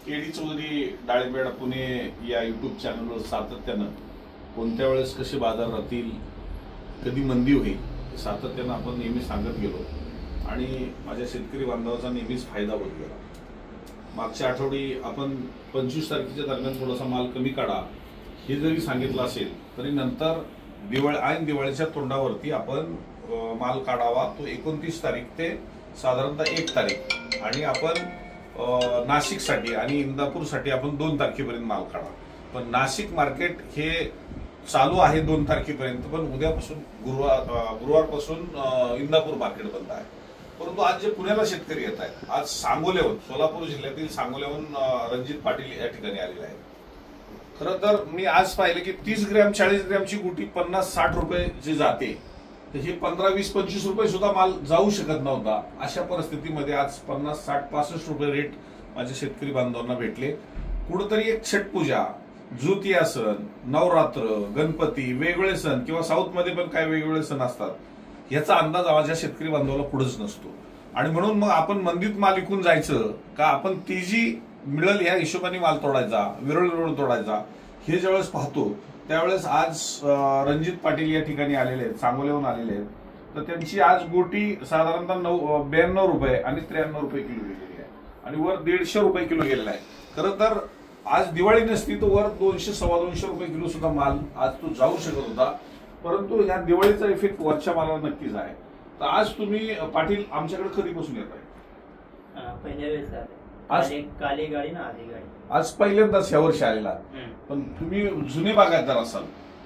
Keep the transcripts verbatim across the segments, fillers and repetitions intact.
KD Chaudhari डाळिंबेडा Pune या YouTube चॅनलवर सातत्यानं कोणत्या वेळेस कसे बाजार राहतील, कधी मंदी होईल, सातत्यानं आपण नेहमी सांगत गेलो आणि माझ्या शेतकरी बांधवाचा नेहमीच फायदा होत गेला. मागच्या आठवडी आपण पंचवीस तारखेच्या दरम्यान थोडासा माल कमी काढा हे जरी सांगितलं असेल तरी नंतर दिवाळी ऐन दिवाळीच्या तोंडावरती आपण माल काढावा तो एकोणतीस तारीख ते साधारणतः एक तारीख आणि आपण नाशिकसाठी आणि इंदापूरसाठी आपण दोन तारखेपर्यंत माल काढा. पण नाशिक मार्केट हे चालू आहे दोन तारखेपर्यंत, पण उद्यापासून गुरुवार गुरुवारपासून इंदापूर मार्केट बंद आहे. परंतु आज जे पुण्याला शेतकरी येत आहेत, आज सांगोल्याहून सोलापूर जिल्ह्यातील सांगोल्याहून रणजित पाटील या ठिकाणी आलेले आहेत. खरं तर मी आज पाहिलं की तीस ग्रॅम चाळीस ग्रॅमची गुटी पन्नास साठ रुपये जे जाते तर हे पंधरा वीस पंचवीस रुपये सुद्धा माल जाऊ शकत नव्हता. अशा परिस्थितीमध्ये आज पन्नास साठ पासष्ट रुपये रेट माझ्या शेतकरी बांधवांना भेटले. कुठंतरी एक छटपूजा, ज्योतिया सण, नवरात्र, गणपती, वेगवेगळे सण किंवा साऊथ मध्ये पण काय वेगवेगळे सण असतात, याचा अंदाज माझ्या शेतकरी बांधवाला पुढेच नसतो. आणि म्हणून मग आपण मंदीत माल विकून जायचं का आपण तेजी मिळेल या हिशोबाने माल तोडायचा, विरळ विरळ तोडायचा, हे ज्यावेळेस पाहतो त्यावेळेस आज रणजित पाटील या ठिकाणी आलेले आहेत, सांगोल्याहून आलेले आहेत. तर त्यांची आज गोटी साधारणतः नऊ ब्याण्णव रुपये आणि त्र्याण्णव रुपये किलो गेलेली आहे आणि वर दीडशे रुपये किलो गेलेला आहे. खरं तर आज दिवाळी नसती तर वर दोनशे सव्वा दोनशे रुपये किलो सुद्धा माल आज तो जाऊ शकत होता. परंतु ह्या दिवाळीचा इफेक्ट वरच्या मालाला नक्कीच आहे. तर आज तुम्ही पाटील आमच्याकडे कधीपासून येत आहे? पहिल्या वेळेस आज काली गाडी ना आधी गाडी आज पहिल्यांदाच ह्या वर्षी आलेला. पण तुम्ही जुने बागायतदार असाल,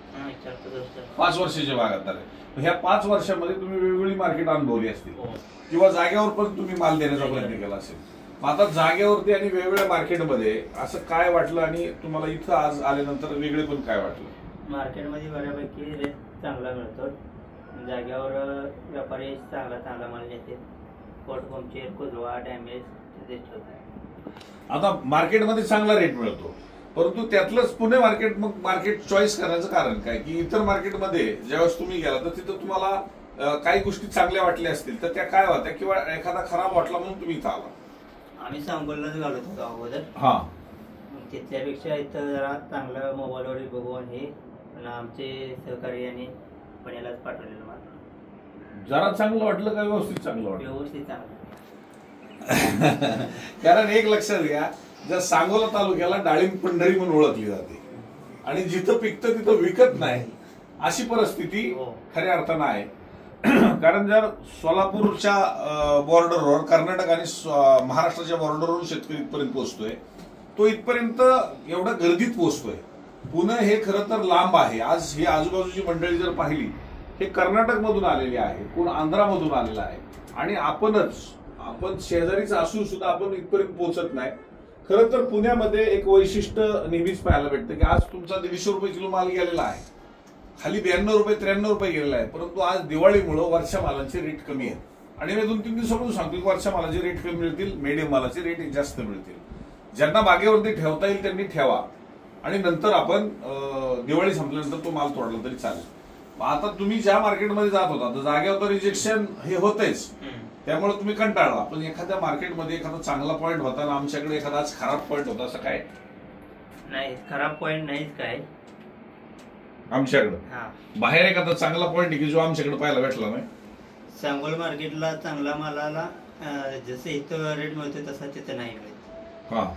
पाच वर्षाचे बागायतदार आहे. ह्या पाच वर्षामध्ये तुम्ही वेगवेगळी मार्केट अनुभवली असतील किंवा जागेवर पण तुम्ही माल देण्याचा प्रयत्न केला असेल. आता जागेवरती आणि वेगवेगळ्या मार्केटमध्ये असं काय वाटलं आणि तुम्हाला इथं आज आल्यानंतर वेगळे पण काय वाटलं? मार्केटमध्ये बऱ्यापैकी रेट चांगला मिळतो. जागेवर व्यापारी चांगला चांगला माल नेते. पोट पंक्चर, कुजवा, डॅमेज रेट होत. आता मार्केटमध्ये चांगला रेट मिळतो, परंतु त्यातलंच पुणे मार्केट मग मार्केट चॉईस करण्याचं कारण काय की इतर मार्केटमध्ये ज्यावेळेस तुम्ही गेला तर तिथं तुम्हाला काही गोष्टी चांगल्या वाटल्या असतील तर त्या काय होत्या किंवा एखादा खराब वाटला म्हणून तुम्ही इथं आला? आम्ही सांगोललाच घालत होतो अगोदर. हा, तिथल्यापेक्षा इथं जरा चांगलं मोबाईलवर बघून हे पण आमचे सहकारी यांनी पुण्यालाच पाठवलेलं माल जरा चांगलं वाटलं का व्यवस्थित चांगलं वाटलं? व्यवस्थित चांगलं. कारण एक लक्षात घ्या, जर सांगोला तालुक्याला डाळिंब पंढरी म्हणून ओळखली जाते आणि जिथं पिकतं तिथं विकत नाही अशी परिस्थिती खऱ्या अर्थानं आहे. कारण जर सोलापूरच्या बॉर्डरवर कर्नाटक आणि महाराष्ट्राच्या बॉर्डरवरून शेतकरी इथपर्यंत पोहोचतोय, तो इथपर्यंत एवढ्या गर्दीत पोहोचतोय. पुणे हे खरं तर लांब आहे. आज ही आजूबाजूची मंडळी जर पाहिली, हे कर्नाटक मधून आलेली आहे, कोण आंध्रामधून आलेला आहे आणि आपणच आपण शेजारीच असून सुद्धा आपण इथपर्यंत पोहोचत नाही. खरं तर पुण्यामध्ये एक वैशिष्ट्य नेहमीच पाहायला भेटतं की आज तुमचा दीडशे रुपये किलो माल गेलेला आहे, खाली ब्याण्णव रुपये त्र्याण्णव रुपये गेलेला आहे. परंतु आज दिवाळीमुळे वरच्या मालाचे रेट कमी आहेत आणि मी दोन तीन दिवसापासून सांगतो की वरच्या मालाचे रेट कमी मिळतील, मीडियम मालाचे रेट जास्त मिळतील. ज्यांना बागेवरती ठेवता येईल त्यांनी ठेवा आणि नंतर आपण दिवाळी संपल्यानंतर तो माल तोडला तरी चालेल. आता तुम्ही ज्या मार्केटमध्ये जात होता तर जागेवर रिजेक्शन हे होतेच, त्यामुळे तुम्ही कंटाळला. पण एखाद्या मार्केटमध्ये एखादा चांगला पॉईंट होता ना, आमच्याकडे एखादा खराब पॉईंट होता असं काय? नाही, खराब पॉईंट नाहीच काय आमच्याकडे. बाहेर एखादा चांगला पॉईंट की जो आमच्याकडे पाहायला भेटला नाही. सांगोल मार्केटला चांगला मालाला जसं इथं रेट मिळतो तसा तिथं नाही मिळत. हा,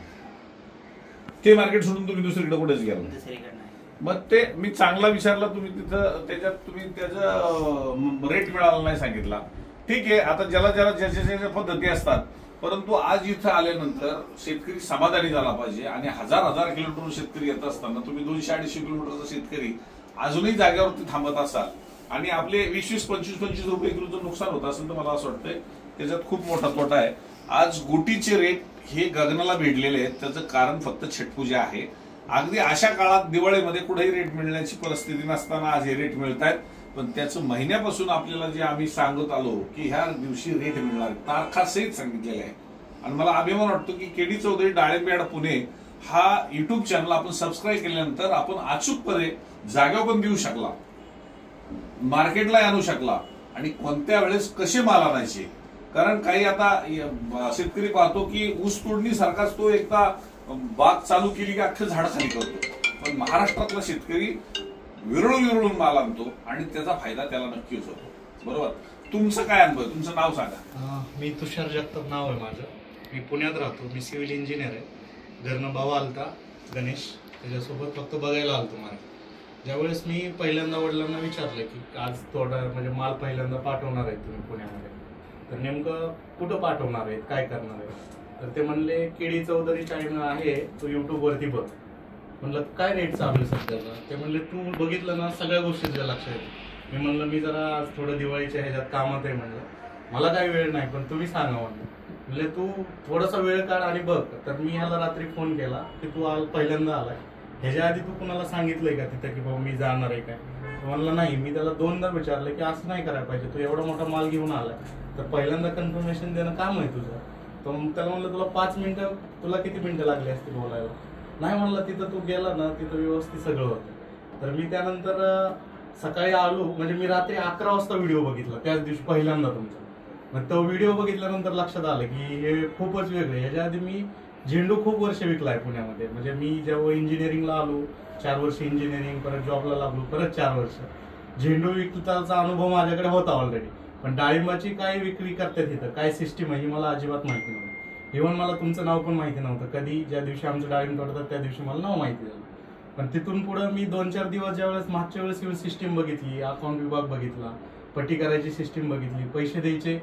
ते मार्केट सोडून तुम्ही दुसरीकडे कुठेच गेला? दुसरीकडे नाही. मग ते मी चांगला विचारला, तुम्ही तिथं त्याच्यात तुम्ही त्याचा रेट मिळाला नाही सांगितला. ठीक आहे, आता ज्याला ज्याला ज्याच्या ज्याच्या पद्धती असतात. परंतु आज इथं आल्यानंतर शेतकरी समाधानी झाला पाहिजे आणि हजार हजार किलोमीटर शेतकरी येत असताना तुम्ही दोनशे अडीचशे किलोमीटरचा शेतकरी अजूनही जागेवरती थांबत असाल आणि आपले वीस वीस पंचवीस पंचवीस रुपये किलोचं नुकसान होत असेल तर मला असं वाटतंय त्याच्यात खूप मोठा तोटा आहे. आज गोटीचे रेट हे गगनाला भिडलेले आहेत. त्याचं कारण फक्त छटपूजा आहे. अगदी अशा काळात दिवाळीमध्ये कुठेही रेट मिळण्याची परिस्थिती नसताना आज हे रेट मिळत आहेत. पण त्याचं महिन्यापासून आपल्याला जे आम्ही सांगत आलो की ह्या दिवशी रेट मिळणार, तारखा सहित सांगितलेले आहे. आणि मला अभिमान वाटतो की केडी चौधरी डाळिंबेडा पुणे हा युट्यूब चॅनल आपण सबस्क्राईब केल्यानंतर आपण अचूकपणे जागेवर पण देऊ शकला, मार्केटला आणू शकला आणि कोणत्या वेळेस कसे माल आणायचे. कारण काही आता शेतकरी पाहतो की ऊस तोडणी सारखाच तो एकदा बाग चालू केली की अख्खं झाड खाली करतो, पण महाराष्ट्रातला शेतकरी विरळून विरळून माल आणतो आणि त्याचा फायदा त्याला नक्कीच होतो. बरोबर. तुमचं काय अनुभव, तुमचं नाव सांगा. मी तुषार जगताप नाव आहे माझं. मी पुण्यात राहतो. मी सिव्हिल इंजिनियर आहे. घरनं भावा आलता गणेश, त्याच्यासोबत फक्त बघायला आलतो मला. ज्यावेळेस मी पहिल्यांदा वडिलांना विचारलं की आज थोडा म्हणजे माल पहिल्यांदा पाठवणार आहे तुम्ही पुण्यामध्ये, तर नेमकं कुठं पाठवणार आहेत, काय करणार आहे, तर ते म्हणले केडी चौधरी चॅनल आहे तो युट्यूबवरती बघ. म्हणलं काय रेट चालू आहे सध्याला, ते म्हणले तू बघितलं ना सगळ्या गोष्टी तुझ्या लक्षात येते. मी म्हणलं मी जरा आज थोडं दिवाळीच्या ह्याच्यात कामात आहे, म्हणलं मला काही वेळ नाही पण तुम्ही सांगा म्हणलं. म्हणले तू थोडासा वेळ काढ आणि बघ. तर मी ह्याला रात्री फोन केला की तू आज पहिल्यांदा आलाय, ह्याच्या आधी तू कुणाला सांगितलंय का तिथं की बाबा मी जाणार आहे काय. म्हणलं नाही. मी त्याला दोनदा विचारलं की असं नाही करायला पाहिजे, तू एवढा मोठा माल घेऊन आलाय तर पहिल्यांदा कन्फर्मेशन देणं काम आहे तुझं. तर त्याला म्हणलं तुला पाच मिनिटं तुला किती मिनिटं लागली असतील बोलायला. नाही म्हणलं तिथं तू गेला ना तिथं व्यवस्थित सगळं होतं. तर मी त्यानंतर सकाळी आलो, म्हणजे मी रात्री अकरा वाजता व्हिडिओ बघितला त्याच दिवशी पहिल्यांदा तुमचा. मग तो व्हिडिओ बघितल्यानंतर लक्षात आलं की हे खूपच वेगळे. ह्याच्या आधी मी झेंडू खूप वर्ष विकलाय पुण्यामध्ये. म्हणजे मी जेव्हा इंजिनिअरिंगला आलो चार वर्ष इंजिनिअरिंग, परत जॉबला लागलो परत चार वर्ष झेंडू विकताचा अनुभव माझ्याकडे होता ऑलरेडी. पण डाळिंबाची काय विक्री करतात इथं, काय सिस्टीम आहे ही मला अजिबात माहिती नव्हती. इव्हन मला तुमचं नाव पण माहिती नव्हतं. कधी ज्या दिवशी आमचं डाळिंब तोडतात त्या दिवशी मला नाव माहिती झालं. पण तिथून पुढे मी दोन चार दिवस ज्यावेळेस मागच्या वेळेस येऊन सिस्टीम बघितली, अकाउंट विभाग बघितला, पट्टी करायची सिस्टीम बघितली, पैसे द्यायचे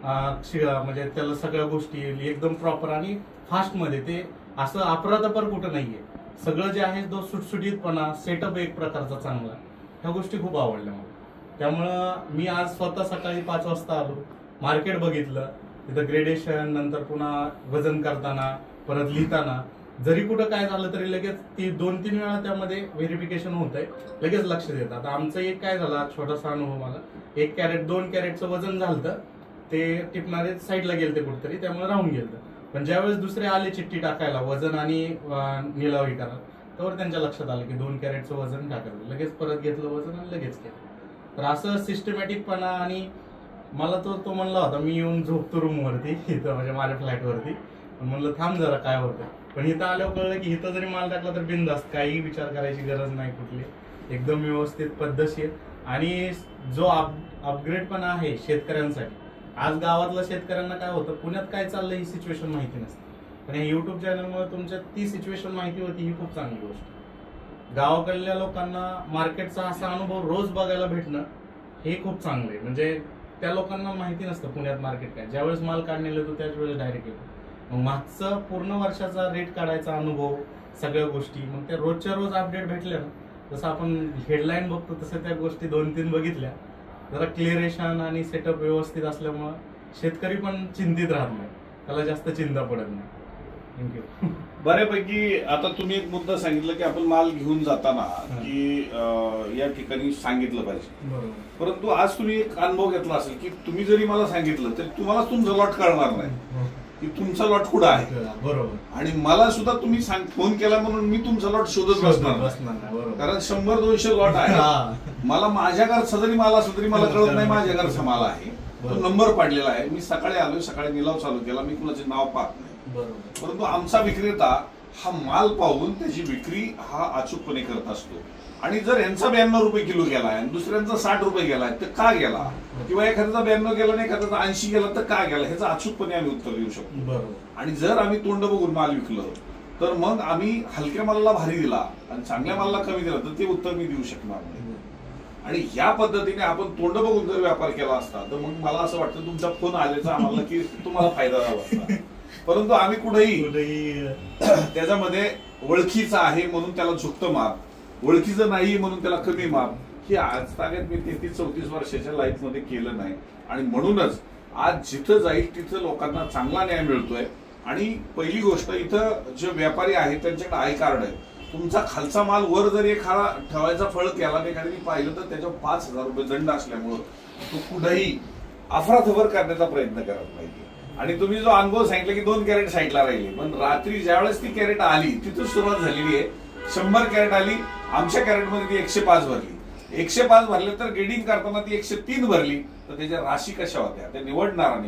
म्हणजे त्याला सगळ्या गोष्टी एकदम प्रॉपर आणि फास्टमध्ये. ते असं अपराधपर कुठं नाहीये. सगळं जे आहे तो सुटसुटीतपणा, सेटअप एक प्रकारचा चांगला, ह्या गोष्टी खूप आवडल्या मला. त्यामुळं मी आज स्वतः सकाळी पाच वाजता आलो, मार्केट बघितलं, तिथं ग्रेडेशन, नंतर पुन्हा वजन करताना, परत लिहिताना जरी कुठं काय झालं तरी लगेच ती दोन तीन वेळा त्यामध्ये व्हेरिफिकेशन होत आहे, लगेच लक्ष देतात. आता आमचं एक काय झालं छोटासा अनुभव मला, एक कॅरेट दोन कॅरेटचं वजन झालं ते टिपणारे साईडला गेलं ते कुठेतरी, त्यामुळे राहून गेलं. पण ज्यावेळेस दुसरे आले चिठ्ठी टाकायला वजन आणि निलावी करा, त्यावर त्यांच्या लक्षात आलं की दोन कॅरेटचं वजन टाकायचं, लगेच परत घेतलं वजन आणि लगेच केलं. तर असं सिस्टमॅटिकपणा. आणि मला तो तो म्हणला होता मी येऊन झोपतो रूमवरती इथं म्हणजे माझ्या फ्लॅटवरती, पण म्हणलं थांब जरा काय होतं. पण इथं आल्यावर कळलं की इथं जरी माल टाकला तर बिनधास्त, काही विचार करायची गरज नाही कुठली, एकदम व्यवस्थित पद्धतशीर. आणि जो अपग्रेड पण आहे शेतकऱ्यांसाठी. आज गावातल्या शेतकऱ्यांना काय होतं, पुण्यात काय चाललंय ही सिच्युएशन माहिती नसते, पण या युट्यूब चॅनलमुळे तुमच्या ती सिच्युएशन माहिती होती, ही खूप चांगली गोष्ट. गावाकडल्या लोकांना मार्केटचा असा अनुभव रोज बघायला भेटणं हे खूप चांगलं आहे. म्हणजे त्या लोकांना माहिती नसतं पुण्यात मार्केट काय, ज्यावेळेस माल काढण्याला येतो त्याच वेळेस डायरेक्ट येतो. मग मागचा पूर्ण वर्षाचा रेट काढायचा अनुभव, सगळ्या गोष्टी मग त्या रोजच्या रोज अपडेट भेटल्या ना, जसं आपण हेडलाईन बघतो तसं त्या गोष्टी दोन तीन बघितल्या, जरा क्लिअरेशन आणि सेटअप व्यवस्थित असल्यामुळे शेतकरी पण चिंतित राहत नाही, त्याला जास्त चिंता पडत नाही. थँक्यू. बऱ्यापैकी आता तुम्ही एक मुद्दा सांगितलं की आपण माल घेऊन जाताना की या ठिकाणी सांगितलं पाहिजे. बरोबर. परंतु आज तुम्ही एक अनुभव घेतला असेल की तुम्ही जरी मला सांगितलं तरी तुम्हाला तुमचं लॉट कळणार नाही की तुमचा लॉट कुठं आहे. बरोबर. आणि मला सुद्धा तुम्ही फोन केला म्हणून मी तुमचा लॉट शोधत बसणार, कारण शंभर दोनशे लॉट आहे. मला माझ्या घरचा जरी माल असला तरी मला कळत नाही माझ्या घरचा माल आहे, तो नंबर पाडलेला आहे. मी सकाळी आलोय, सकाळी निलाव चालू केला, मी कुणाचे नाव पाहत नाही. परंतु आमचा विक्रेता हा माल पाहून त्याची विक्री हा अचूकपणे करत असतो. आणि जर यांचा ब्याण्णव रुपये किलो गेलाय आणि दुसऱ्यांचा साठ रुपये गेलाय तर का गेला, किंवा एखाद्याचा ब्याण्णव गेला नाही एखाद्याचा ऐंशी गेला तर का गेला, ह्याचं अचूकपणे आम्ही उत्तर देऊ शकतो. आणि जर आम्ही तोंड बघून माल विकलं तर मग आम्ही हलक्या मालाला भारी दिला आणि चांगल्या मालाला कमी दिला तर ते उत्तर मी देऊ शकणार नाही. आणि या पद्धतीने आपण तोंड बघून जर व्यापार केला असता तर मग मला असं वाटतं तुमचा फोन आल्याचा आम्हाला की तुम्हाला फायदा झाला असता. परंतु आम्ही कुठेही त्याच्यामध्ये ओळखीचा आहे म्हणून त्याला झुकतं माप, ओळखीचं नाही म्हणून त्याला कमी माप, हे आज तागात मी तेहतीस चौतीस वर्षाच्या लाईफ मध्ये केलं नाही. आणि म्हणूनच आज जिथं जाईल तिथं लोकांना चांगला न्याय मिळतोय. आणि पहिली गोष्ट, इथं जे व्यापारी आहेत त्यांच्याकडे आय कार्ड आहे. तुमचा खालचा माल वर जर एखादा ठेवायचा फळ केला एखाद्याने पाहिलं तर त्याच्यावर पाच हजार रुपये दंड असल्यामुळं तो कुठेही अफरातफर करण्याचा प्रयत्न करत नाही. आणि तुम्ही जो अनुभव सांगितला की दोन कॅरेट साईडला राहिले, पण रात्री ज्यावेळेस ती कॅरेट आली तिथून सुरुवात झालेली आहे. शंभर कॅरेट आली, आमच्या कॅरेटमध्ये ती एकशे पाच भरली. एकशे पाच भरले तर गेडिंग करताना ती एकशे तीन भरली, तर त्याच्या राशी कशा होत्या त्या निवडणारांनी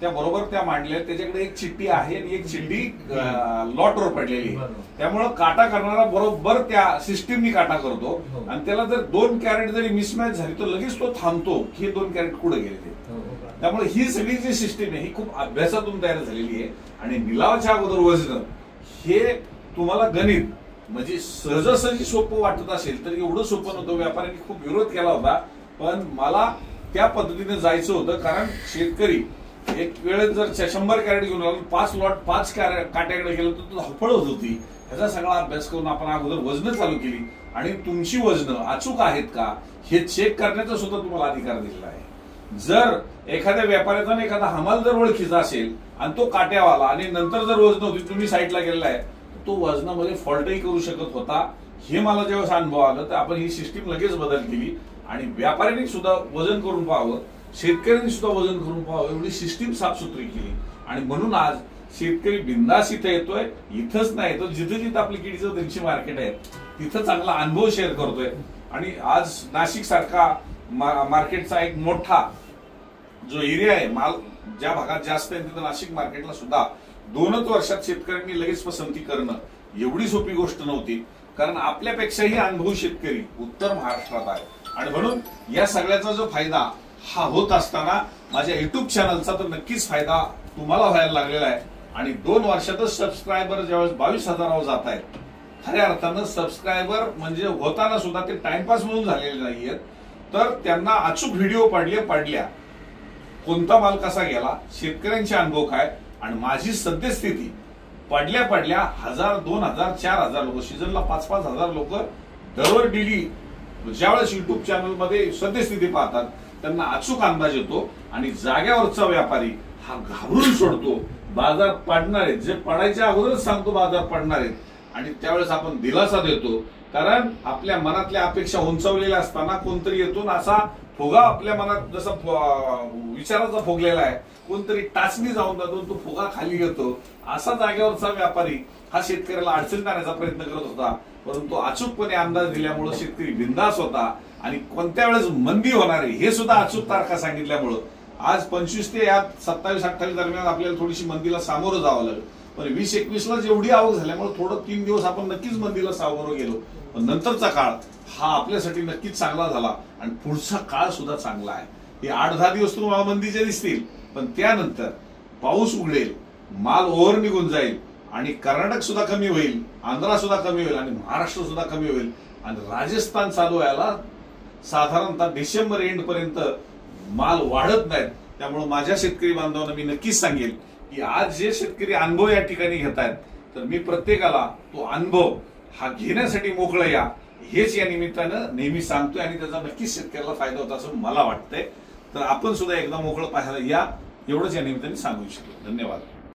त्या बरोबर त्या मांडल्या. त्याच्याकडे एक चिठ्ठी आहे आणि एक चिठ्ठी लॉटवर पडलेली आहे. त्यामुळं काटा करणारा बरोबर त्या सिस्टीमनी काटा करतो आणि त्याला जर दोन कॅरेट जरी मिसमॅच झाली तर लगेच तो थांबतो की हे दोन कॅरेट कुठे गेले. त्यामुळे ही सगळी जी सिस्टीम आहे ही खूप अभ्यासातून तयार झालेली आहे. आणि निलावाच्या अगोदर वजन हे तुम्हाला गणित म्हणजे सहजासहजी सोपं वाटत असेल तर एवढं सोपं नव्हतं. व्यापाऱ्यांनी खूप विरोध केला होता पण मला त्या पद्धतीने जायचं होतं. कारण शेतकरी एक वेळेस जर शंभर कॅरेट घेऊन आलो पाच लॉट पाच काट्याकडे गेलो तर धावपळ होत होती. ह्याचा सगळा अभ्यास करून आपण अगोदर वजन चालू केली आणि तुमची वजन अचूक आहेत का हे चेक करण्याचा सुद्धा तुम्हाला अधिकार दिलेला आहे. जर एखाद्या व्यापाऱ्याचा आणि एखादा हमाल जर ओळखीचा असेल आणि तो काट्यावाला आणि नंतर जर वजन होती तुम्ही साईडला गेलेला आहे तो वजनामध्ये फॉल्टही करू शकत होता. हे मला जेव्हा अनुभव आलं तर आपण ही सिस्टीम लगेच बदल केली आणि व्यापाऱ्यांनी सुद्धा वजन करून पाहावं, शेतकऱ्यांनी सुद्धा वजन करून पाहावं एवढी सिस्टीम साफसुथरी केली. आणि म्हणून आज शेतकरी बिंदास इथं येतोय. इथंच नाही तो जिथं जिथं आपली केळीचं त्यांची मार्केट आहे तिथं चांगला अनुभव शेअर करतोय. आणि आज नाशिक सारखा मार्केटचा एक मोठा जो एरिया आहे माल ज्या भागात जास्त आहे तिथं नाशिक मार्केटला सुद्धा दोनच वर्षात शेतकऱ्यांनी लगेच पसंती करणं एवढी सोपी गोष्ट नव्हती. कारण आपल्यापेक्षाही अनुभवी शेतकरी उत्तर महाराष्ट्रात आहे. आणि म्हणून या सगळ्याचा जो फायदा हा होत असताना माझ्या युट्यूब चॅनलचा तर नक्कीच फायदा तुम्हाला व्हायला लागलेला आहे. आणि दोन वर्षातच सबस्क्रायबर ज्यावेळेस बावीस हजारावर जात आहेत खऱ्या अर्थानं सबस्क्रायबर म्हणजे होताना सुद्धा ते टाइमपास म्हणून झालेले नाहीयेत तर त्यांना अचूक व्हिडिओ पडले पडल्या कोणता माल कसा गेला, शेतकऱ्यांचे अनुभव काय आणि माझी सद्यस्थिती पडल्या पडल्या हजार दोन हजार चार हजार लोक सीझनला पाच पाच हजार लोक दरवर डेली ज्यावेळेस युट्यूब चॅनल मध्ये सद्यस्थिती पाहतात त्यांना अचूक अंदाज येतो. आणि जाग्यावरचा व्यापारी हा घाबरून सोडतो. बाजार पडणार आहेत जे पडायच्या अगोदरच सांगतो बाजार पडणार आहेत आणि त्यावेळेस आपण दिलासा देतो. कारण आपल्या मनातल्या अपेक्षा उंचावलेल्या असताना कोणतरी येतो असा फुगा आपल्या मनात जसा विचाराचा फुगलेला आहे कोणतरी टाचणी जाऊन जातो तो फुगा खाली येतो. असा जागेवरचा व्यापारी हा शेतकऱ्याला अडचण करण्याचा प्रयत्न करत होता परंतु अचूकपणे अंदाज दिल्यामुळे शेतकरी बिंदास होता. आणि कोणत्या वेळेस मंदी होणार आहे हे सुद्धा अचूक तारखा सांगितल्यामुळं आज पंचवीस ते या सत्तावीस अठ्ठावीस दरम्यान आपल्याला थोडीशी मंदीला सामोरं जावं लागलं. पण वीस एकवीस ला जेवढी आवक झाल्यामुळे थोडं तीन दिवस आपण नक्कीच मंदीला सामोरं गेलो. पण नंतरचा काळ हा आपल्यासाठी नक्कीच चांगला झाला आणि पुढचा काळ सुद्धा चांगला आहे. हे आठ दहा दिवस तुम्हाला मंदीचे दिसतील पण त्यानंतर पाऊस उघडेल, माल ओव्हर निघून जाईल आणि कर्नाटक सुद्धा कमी होईल, आंध्रा सुद्धा कमी होईल आणि महाराष्ट्र सुद्धा कमी होईल आणि राजस्थान चालू व्हायला साधारणतः डिसेंबर एंड पर्यंत माल वाढत नाहीत. त्यामुळे माझ्या शेतकरी बांधवांना मी नक्कीच सांगेल की आज जे शेतकरी अनुभव या ठिकाणी घेत आहेत तर मी प्रत्येकाला तो अनुभव हा घेण्यासाठी मोकळं या हेच या निमित्तानं नेहमी सांगतोय आणि त्याचा नक्कीच शेतकऱ्याला फायदा होता असं मला वाटतंय. तर आपण सुद्धा एकदा मोकळं पाहायला या एवढंच या निमित्ताने सांगू इच्छितो. धन्यवाद.